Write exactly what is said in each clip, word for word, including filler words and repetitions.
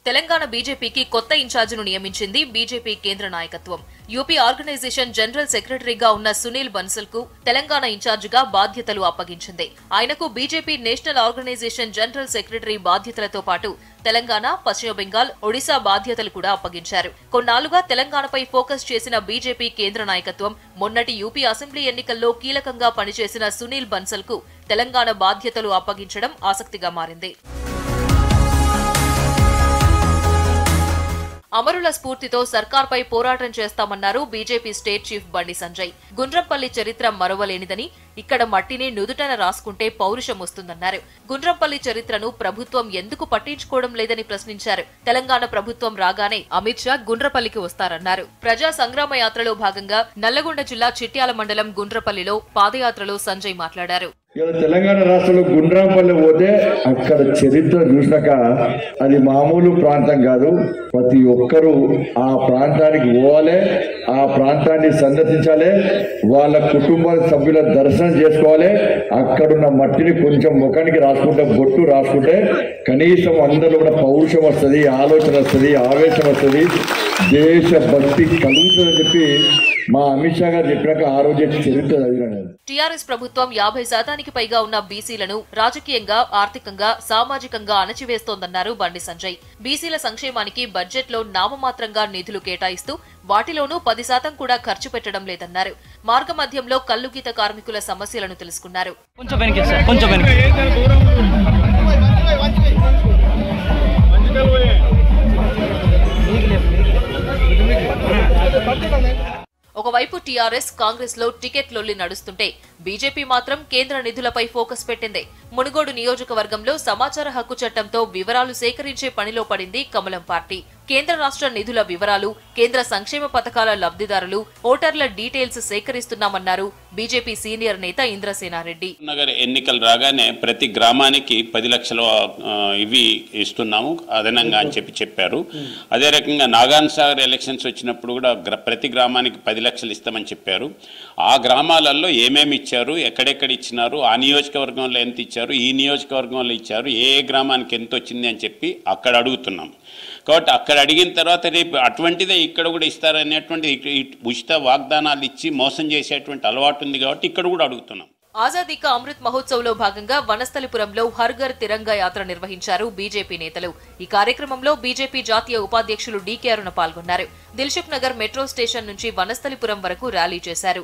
తెలంగాణ బీజేపీకి కొత్త ఇన్ఛార్జిను నియమించింది బీజేపీ కేంద్ర నాయకత్వం. యూపీ ఆర్గనైజేషన్ జనరల్ సెక్రటరీగా ఉన్న సునీల్ బన్సల్ కు తెలంగాణ ఇన్ఛార్జిగా బాధ్యతలు అప్పగించింది. ఆయనకు BJP national organisation general secretary బాధ్యతలతో పాటు తెలంగాణ, పశ్చిమ బెంగాల్, ఒడిశా బాధ్యతలు కూడా అప్పగించారు. కొన్నాళ్లుగా తెలంగాణపై ఫోకస్ చేసిన బీజేపీ కేంద్ర నాయకత్వం మొన్నటి యూపీ అసెంబ్లీ ఎన్నికల్లో కీలకంగా పనిచేసిన సునీల్ బన్సల్ కు తెలంగాణ బాధ్యతలు అప్పగించడం ఆసక్తిగా మారింది. అమరుల స్ఫూర్తితో సర్కార్పై పోరాటం చేస్తామన్నారు BJP state chief Bandi Sanjay. Gundrampalli చరిత్ర మరవలేనిదని, ఇక్కడ మట్టిని నుదుటన రాసుకుంటే పౌరుషం వస్తుందన్నారు. గుండ్రంపల్లి చరిత్రను ప్రభుత్వం ఎందుకు పట్టించుకోవడం లేదని ప్రశ్నించారు. తెలంగాణ ప్రభుత్వం రాగానే అమిత్ షా గుండ్రపల్లికి వస్తారన్నారు. ప్రజా సంగ్రామ యాత్రలో భాగంగా నల్లగొండ జిల్లా చిట్యాల మండలం గుండ్రపల్లిలో పాదయాత్రలో సంజయ్ మాట్లాడారు. తెలంగాణ రాష్ట్రంలో గుండ్రాంపల్లి పోతే అక్కడ చరిత్ర చూసినాక అది మామూలు ప్రాంతం కాదు. ప్రతి ఒక్కరూ ఆ ప్రాంతానికి పోవాలి, ఆ ప్రాంతాన్ని సందర్శించాలి, వాళ్ళ కుటుంబ సభ్యుల దర్శనం చేసుకోవాలి. అక్కడున్న మట్టిని కొంచెం ముఖానికి రాసుకుంటే, బొట్టు రాసుకుంటే కనీసం అందరూ కూడా పౌరుషం వస్తుంది, ఆలోచన వస్తుంది, ఆవేశం వస్తుంది, దేశభక్తి కలుగుతుందని చెప్పి మా అమిత్ షా గారు చెప్పినాక ఆ రోజే చరిత్ర చదివినాను. టీఆర్ఎస్ ప్రభుత్వం యాభై శాతానికి పైగా ఉన్న బీసీలను రాజకీయంగా, ఆర్థికంగా, సామాజికంగా అణచివేస్తోందన్నారు బండి సంజయ్. బీసీల సంక్షేమానికి బడ్జెట్ లో నామమాత్రంగా నిధులు కేటాయిస్తూ వాటిలోనూ పది శాతం కూడా ఖర్చు పెట్టడం లేదన్నారు. మార్గమధ్యంలో కల్లుగీత కార్మికుల సమస్యలను తెలుసుకున్నారు. ఒకవైపు టీఆర్ఎస్, కాంగ్రెస్ లో టికెట్ లొల్లి నడుస్తుంటే బీజేపీ మాత్రం కేంద్ర నిధులపై ఫోకస్ పెట్టింది. మునుగోడు నియోజకవర్గంలో సమాచార హక్కు చట్టంతో వివరాలు సేకరించే పనిలో పడింది కమలం పార్టీ. కేంద్ర రాష్ట్ర నిధుల వివరాలు, కేంద్ర సంక్షేమ పథకాల లబ్ధిదారులు, ఓటర్ల డీటెయిల్స్ సేకరిస్తున్నామన్నారు బీజేపీ సీనియర్ నేత ఇంద్రసేనారెడ్డి. నగర్ ఎన్నికలు రాగానే ప్రతి గ్రామానికి పది లక్షల ఇవి ఇస్తున్నాము అదనంగా అని చెప్పి చెప్పారు. అదే రకంగా నాగాన్ సాగర్ ఎలక్షన్స్ వచ్చినప్పుడు కూడా ప్రతి గ్రామానికి పది లక్షలు ఇస్తామని చెప్పారు. ఆ గ్రామాలలో ఏమేమి ఇచ్చారు, ఎక్కడెక్కడ ఇచ్చినారు, ఆ నియోజకవర్గంలో ఎంత ఇచ్చారు, ఈ నియోజకవర్గంలో ఇచ్చారు, ఏ ఏ గ్రామానికి ఎంత వచ్చింది అని చెప్పి అక్కడ అడుగుతున్నాం. కాబట్టి అక్కడ అడిగిన తర్వాత రేపు అటువంటిదే ఇక్కడ కూడా ఇస్తారనేటువంటి ఉచిత వాగ్దానాలు ఇచ్చి మోసం చేసేటువంటి అలవాటు ఉంది కాబట్టి ఇక్కడ కూడా అడుగుతున్నాం. ఆజాదీ కా అమృత్ మహోత్సవ్ లో భాగంగా వనస్థలిపురంలో హర్ ఘర్ తిరంగా యాత్ర నిర్వహించారు బీజేపీ నేతలు. ఈ కార్యక్రమంలో బీజేపీ జాతీయ ఉపాధ్యక్షులు డీకే అరుణ పాల్గొన్నారు. దిల్సుఖ్ నగర్ మెట్రో స్టేషన్ నుంచి వనస్థలిపురం వరకు ర్యాలీ చేశారు.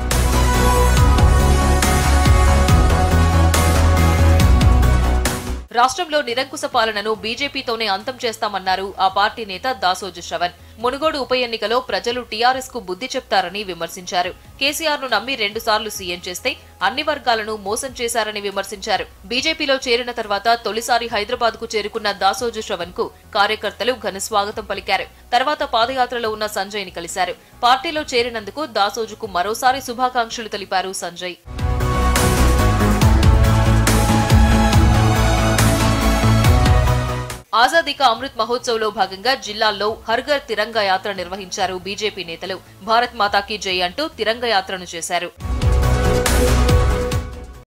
రాష్ట్రంలో నిరంకుశ పాలనను బీజేపీతోనే అంతం చేస్తామన్నారు ఆ పార్టీ నేత దాసోజు శ్రవణ్. మునుగోడు ఉప ఎన్నికలో ప్రజలు టీఆర్ఎస్ కు బుద్ధి చెప్తారని విమర్శించారు. కేసీఆర్ ను నమ్మి రెండు సార్లు సీఎం చేస్తే అన్ని వర్గాలను మోసం చేశారని విమర్శించారు. బీజేపీలో చేరిన తర్వాత తొలిసారి హైదరాబాద్ కు చేరుకున్న దాసోజు శ్రవణ్ కు కార్యకర్తలు ఘన స్వాగతం పలికారు. తర్వాత పాదయాత్రలో ఉన్న సంజయ్ ని కలిశారు. పార్టీలో చేరినందుకు దాసోజుకు మరోసారి శుభాకాంక్షలు తెలిపారు సంజయ్. ఆజాదీ కా అమృత్ మహోత్సవ్ లో భాగంగా జిల్లాల్లో హర్ ఘర్ తిరంగా యాత్ర నిర్వహించారు బీజేపీ నేతలు. భారత్ మాతాకి జై అంటూ తిరంగా యాత్రను చేశారు.